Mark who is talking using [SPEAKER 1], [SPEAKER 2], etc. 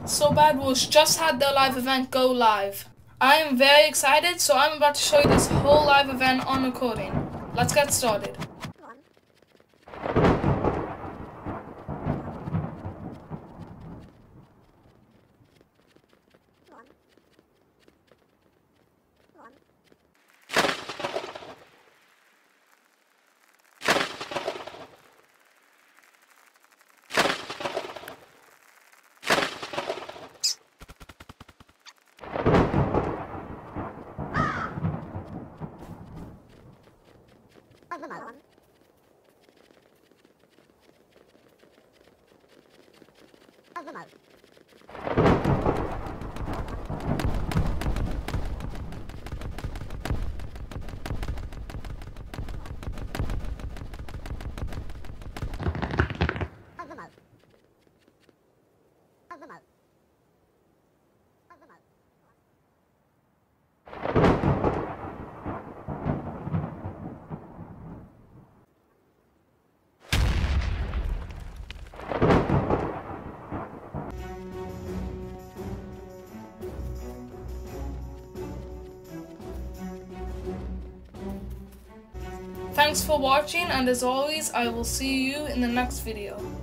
[SPEAKER 1] So Bedwars just had their live event go live. I am very excited, so I'm about to show you this whole live event on recording. Let's get started. Thanks for watching, and as always, I will see you in the next video.